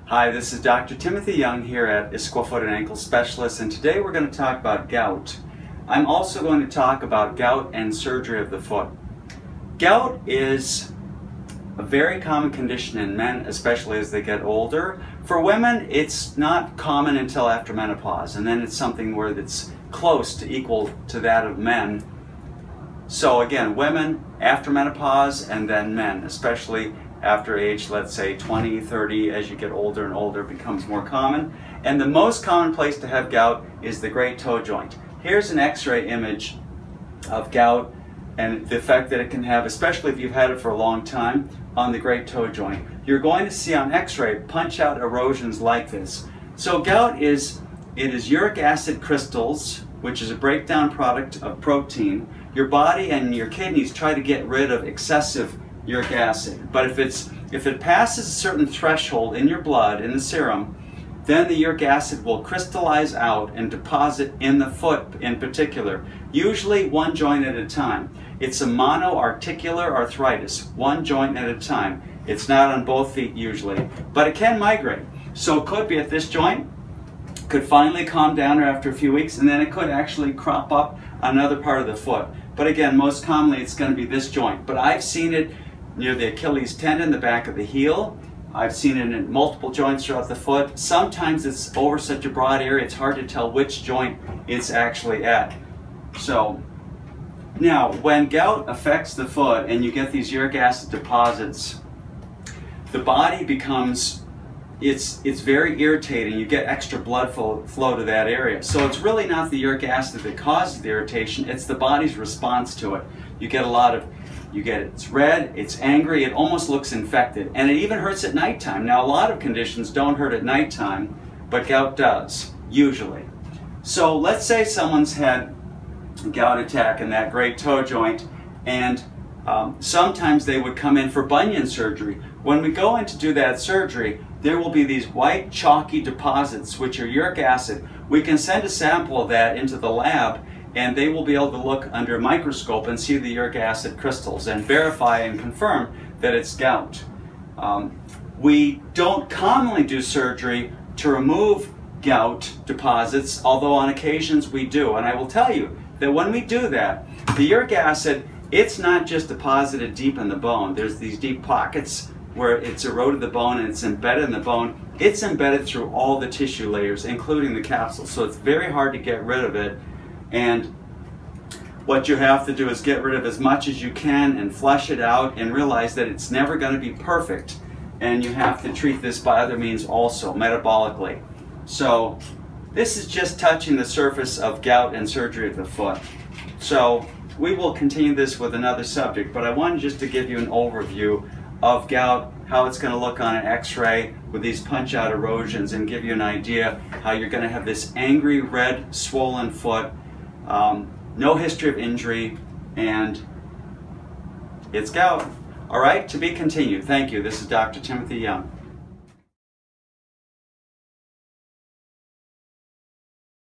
Hi, this is Dr. Timothy Young here at Issaquah Foot Ankle Specialists, and today we're going to talk about gout. I'm also going to talk about gout and surgery of the foot. Gout is a very common condition in men, especially as they get older. For women, it's not common until after menopause, and then it's something where it's close to equal to that of men. So again, women after menopause, and then men, especially after age, let's say 20, 30, as you get older and older, it becomes more common. And the most common place to have gout is the great toe joint. Here's an x-ray image of gout and the effect that it can have, especially if you've had it for a long time, on the great toe joint. You're going to see on x-ray punch-out erosions like this. So gout is uric acid crystals, which is a breakdown product of protein. Your body and your kidneys try to get rid of excessive uric acid, but if it passes a certain threshold in your blood, in the serum, then the uric acid will crystallize out and deposit in the foot in particular, usually one joint at a time. It's a monoarticular arthritis, one joint at a time. It's not on both feet usually, but it can migrate. So it could be at this joint, could finally calm down after a few weeks, and then it could actually crop up on another part of the foot. But again, most commonly it's going to be this joint. But I've seen it near the Achilles tendon, the back of the heel. I've seen it in multiple joints throughout the foot. Sometimes it's over such a broad area it's hard to tell which joint it's actually at. So now when gout affects the foot and you get these uric acid deposits, the body becomes, it's very irritating. You get extra blood flow to that area. So it's really not the uric acid that causes the irritation, it's the body's response to it. You get it's red, it's angry, it almost looks infected, and it even hurts at nighttime. Now a lot of conditions don't hurt at nighttime, but gout does, usually. So let's say someone's had a gout attack in that great toe joint, and sometimes they would come in for bunion surgery. When we go in to do that surgery, there will be these white chalky deposits, which are uric acid. We can send a sample of that into the lab, and they will be able to look under a microscope and see the uric acid crystals and verify and confirm that it's gout. We don't commonly do surgery to remove gout deposits, although on occasions we do. And I will tell you that when we do that, the uric acid, it's not just deposited deep in the bone. There's these deep pockets where it's eroded the bone and it's embedded in the bone. It's embedded through all the tissue layers, including the capsule. So it's very hard to get rid of it. And what you have to do is get rid of as much as you can and flush it out and realize that it's never going to be perfect. And you have to treat this by other means also, metabolically. So this is just touching the surface of gout and surgery of the foot. So we will continue this with another subject, but I wanted just to give you an overview of gout, how it's going to look on an x-ray with these punch-out erosions, and give you an idea how you're going to have this angry, red, swollen foot, no history of injury, and it's gout. All right, to be continued. Thank you. This is Dr. Timothy Young.